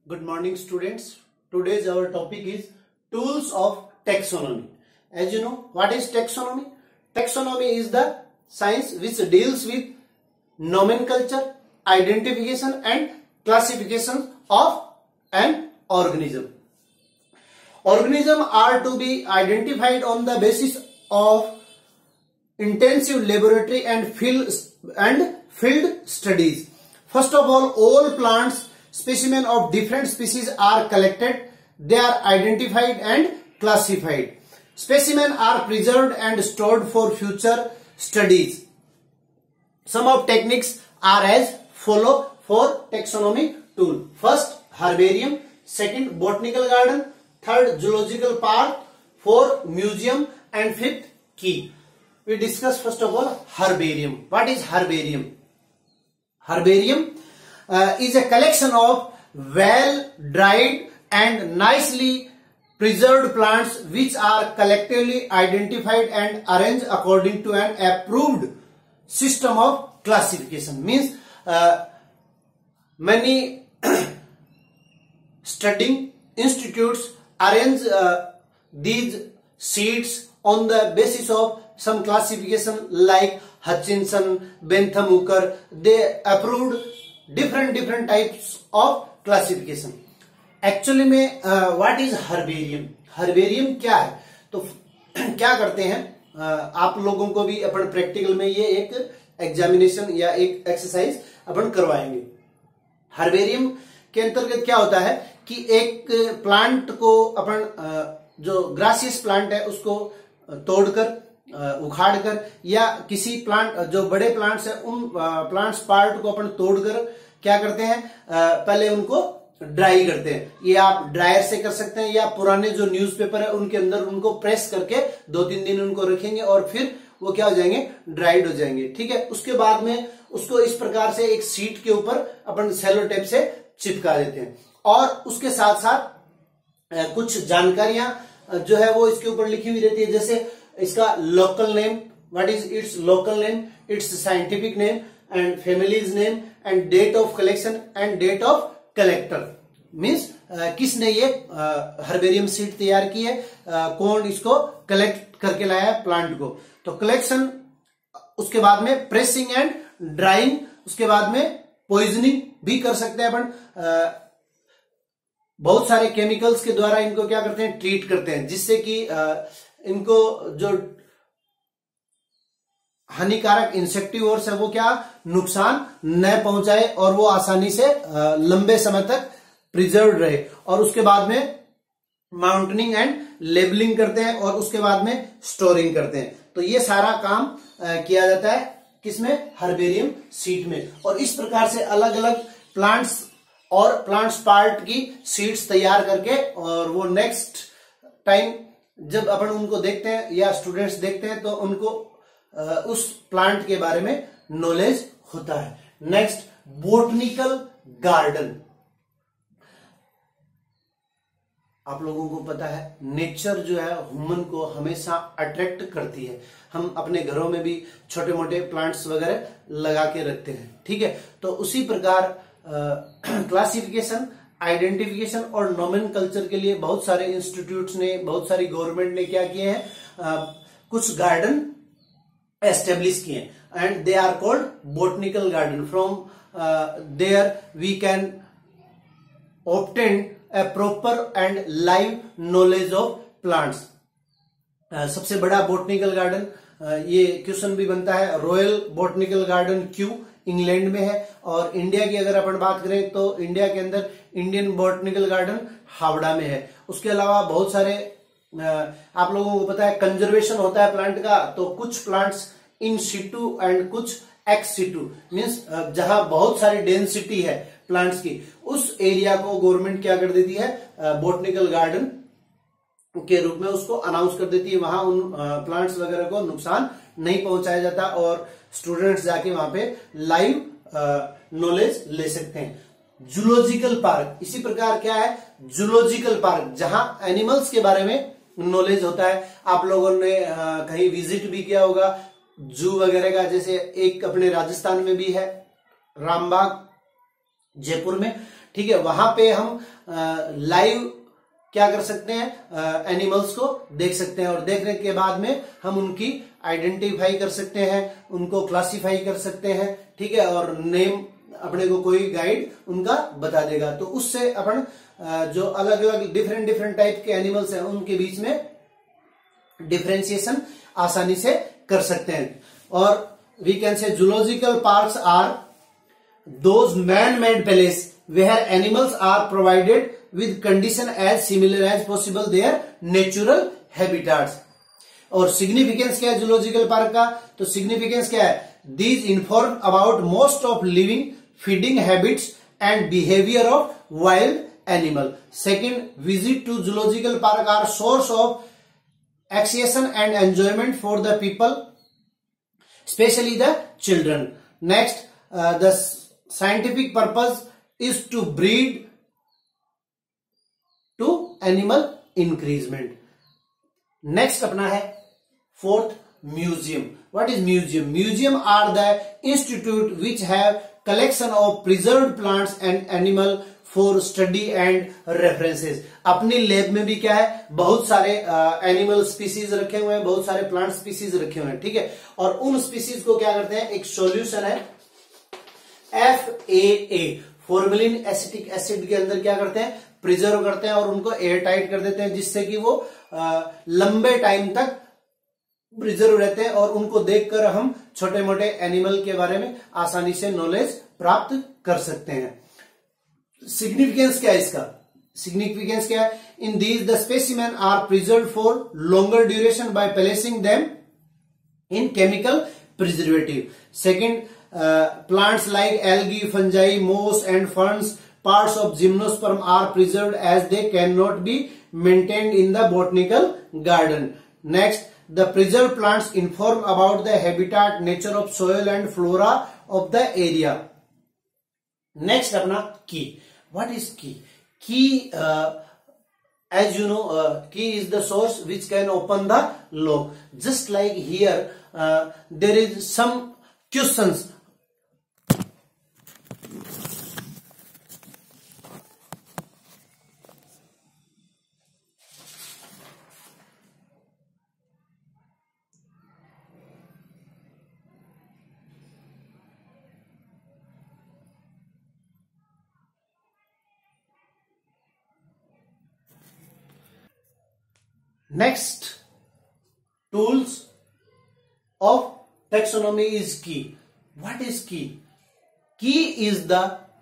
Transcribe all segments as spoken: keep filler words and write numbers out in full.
Good morning, students. Today's our topic is tools of taxonomy. As you know, what is taxonomy? Taxonomy is the science which deals with nomenclature, identification and classification of an organism. Organisms are to be identified on the basis of intensive laboratory and field and field studies. First of all, all plants specimen of different species are collected. They are identified and classified. Specimen are preserved and stored for future studies. Some of techniques are as follow for taxonomy tool. First, herbarium. Second, botanical garden. Third, zoological park. Fourth, museum. And fifth, key. We discuss first of all herbarium. What is herbarium? Herbarium uh, is a collection of well dried and nicely preserved plants which are collectively identified and arranged according to an approved system of classification. Means uh, many studying institutes arrange uh, these seeds on the basis of some classification like Hutchinson, Bentham Hooker. They approved different different types of classification. Actually में what is herbarium? Herbarium क्या है? तो क्या करते हैं, uh, आप लोगों को भी अपन प्रैक्टिकल में ये एक एग्जामिनेशन या एक एक्सरसाइज अपन करवाएंगे. हर्बेरियम के अंतर्गत क्या होता है कि एक प्लांट को अपन uh, जो ग्रासियस प्लांट है उसको तोड़कर उखाड़ कर या किसी प्लांट जो बड़े प्लांट्स है उन प्लांट्स पार्ट को अपन तोड़कर क्या करते हैं, पहले उनको ड्राई करते हैं. ये आप ड्रायर से कर सकते हैं या पुराने जो न्यूज़पेपर है उनके अंदर उनको प्रेस करके दो तीन दिन उनको रखेंगे और फिर वो क्या हो जाएंगे, ड्राइड हो जाएंगे. ठीक है. उसके बाद में उसको इस प्रकार से एक शीट के ऊपर अपन सेलो टेप से चिपका देते हैं और उसके साथ साथ कुछ जानकारियां जो है वो इसके ऊपर लिखी हुई रहती है. जैसे इसका local name, what is its local name, its scientific name and families name and date of collection and date of collector. Means किसने ये हर्बेरियम सीट तैयार की है, uh, कौन इसको कलेक्ट करके लाया है प्लांट को. तो कलेक्शन, उसके बाद में प्रेसिंग एंड ड्राइंग, उसके बाद में पॉइजनिंग भी कर सकते हैं अपन. uh, बहुत सारे केमिकल्स के द्वारा इनको क्या करते हैं, ट्रीट करते हैं जिससे कि uh, इनको जो हानिकारक इंसेक्टिवर्स है वो क्या नुकसान न पहुंचाए और वो आसानी से लंबे समय तक प्रिजर्व रहे. और उसके बाद में माउंटनिंग एंड लेबलिंग करते हैं और उसके बाद में स्टोरिंग करते हैं. तो ये सारा काम किया जाता है किसमें, हर्बेरियम सीट में. और इस प्रकार से अलग अलग प्लांट्स और प्लांट्स पार्ट की सीड्स तैयार करके और वो नेक्स्ट टाइम जब अपन उनको देखते हैं या स्टूडेंट्स देखते हैं तो उनको उस प्लांट के बारे में नॉलेज होता है. Next, botanical garden. आप लोगों को पता है नेचर जो है ह्यूमन को हमेशा अट्रैक्ट करती है. हम अपने घरों में भी छोटे मोटे प्लांट्स वगैरह लगा के रखते हैं. ठीक है. तो उसी प्रकार क्लासिफिकेशन, आइडेंटिफिकेशन और नोमेनकल्चर के लिए बहुत सारे इंस्टीट्यूट्स ने, बहुत सारी गवर्नमेंट ने क्या किए हैं, कुछ गार्डन एस्टेब्लिश किए and they are called botanical garden. From there we can obtain a proper and live knowledge of plants. सबसे बड़ा बोटनिकल गार्डन, uh, ये क्वेश्चन भी बनता है, रॉयल बोटनिकल गार्डन क्यों इंग्लैंड में है. और इंडिया की अगर अपन बात करें तो इंडिया के अंदर इंडियन बोटनिकल गार्डन हावड़ा में है. उसके अलावा बहुत सारे आप लोगों को पता है कंजर्वेशन होता है प्लांट का. तो कुछ प्लांट्स इन सिटू एंड कुछ एक्स सिटू, मीन्स जहां बहुत सारी डेंसिटी है प्लांट्स की, उस एरिया को गवर्नमेंट क्या कर देती है, बोटनिकल गार्डन के रूप में उसको अनाउंस कर देती है. वहां उन प्लांट्स वगैरह को नुकसान नहीं पहुंचाया जाता और स्टूडेंट्स जाके वहां पे लाइव नॉलेज ले सकते हैं. जूलॉजिकल पार्क, इसी प्रकार क्या है, जूलॉजिकल पार्क जहां एनिमल्स के बारे में नॉलेज होता है. आप लोगों ने कहीं विजिट भी किया होगा जू वगैरह का. जैसे एक अपने राजस्थान में भी है रामबाग जयपुर में. ठीक है, वहां पे हम लाइव क्या कर सकते हैं, एनिमल्स को देख सकते हैं और देखने के बाद में हम उनकी आइडेंटिफाई कर सकते हैं, उनको क्लासिफाई कर सकते हैं, ठीक है, और नेम अपने को कोई गाइड उनका बता देगा। तो उससे अपन जो अलग अलग डिफरेंट डिफरेंट टाइप के एनिमल्स हैं उनके बीच में डिफरेंशिएशन आसानी से कर सकते हैं। और we can say zoological parks are those man made place where animals are provided with condition as similar as possible their natural habitats। और सिग्निफिकेंस क्या है जूलॉजिकल पार्क का, तो सिग्निफिकेंस क्या है, these inform about most of living feeding habits and behavior of wild animal। Second, visit to zoological park are source of excitation and enjoyment for the people, especially the children। Next, uh, the scientific purpose is to breed to animal increasement. Next अपना है fourth, museum. What is museum? Museum are the institute which have collection of preserved plants and animal for study and references. अपनी lab में भी क्या है, बहुत सारे animal uh, species रखे हुए हैं, बहुत सारे प्लांट स्पीसीज रखे हुए हैं, ठीक है, और उन स्पीसीज को क्या करते हैं, एक सॉल्यूशन है F A A, formalin acetic acid के अंदर क्या करते हैं, प्रिजर्व करते हैं और उनको एयर टाइट कर देते हैं, जिससे कि वो आ, लंबे टाइम तक प्रिजर्व रहते हैं और उनको देखकर हम छोटे मोटे एनिमल के बारे में आसानी से नॉलेज प्राप्त कर सकते हैं। सिग्निफिकेंस क्या है इसका? सिग्निफिकेंस क्या है? In these the specimen are preserve for longer duration by placing them in chemical preservative. Second, plants like algae, fungi, moss and ferns, parts of gymnosperm are preserved as they cannot be maintained in the botanical garden। Next, the preserved plants inform about the habitat, nature of soil and flora of the area। Next अपना key। What is key? Key, uh, as you know, uh, key is the source which can open the lock। Just like here, uh, there is some questions। Next, tools of taxonomy is key। What is key? Key is the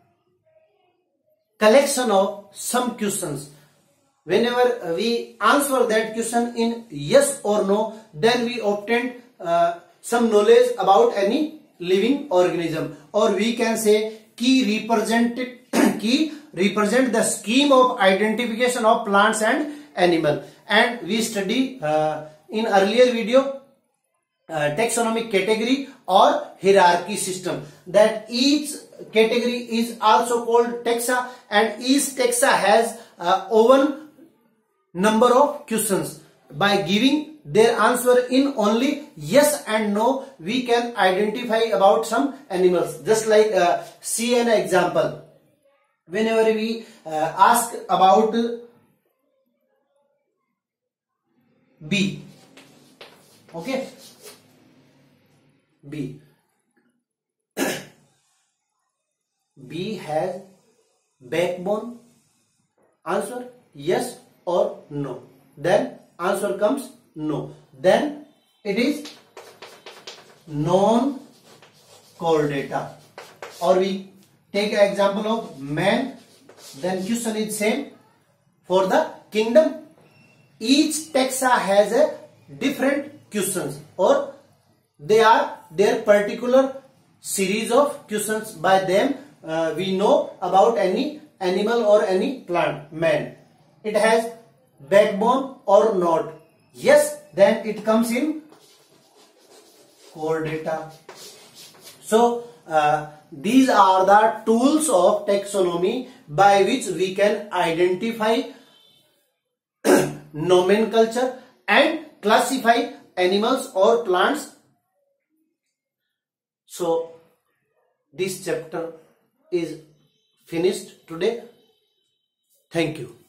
collection of some questions। Whenever we answer that question in yes or no, then we obtain uh, some knowledge about any living organism। Or we can say key represent key represent the scheme of identification of plants and animal। And we study uh, in earlier video uh, taxonomic category or hierarchy system, that each category is also called taxa, and each taxa has uh, own number of questions। By giving their answer in only yes and no, we can identify about some animals। Just like uh, see an example, whenever we uh, ask about bee, okay, bee bee has backbone, answer yes or no, then answer comes no, then it is non chordata। Or we take an example of man, then question is same for the kingdom। Each taxa has a different questions, or they are their particular series of questions। By them uh, we know about any animal or any plant। Man, it has backbone or not? Yes, then it comes in chordata। So uh, these are the tools of taxonomy by which we can identify nomenclature and classify animals or plants। So this chapter is finished today. Thank you.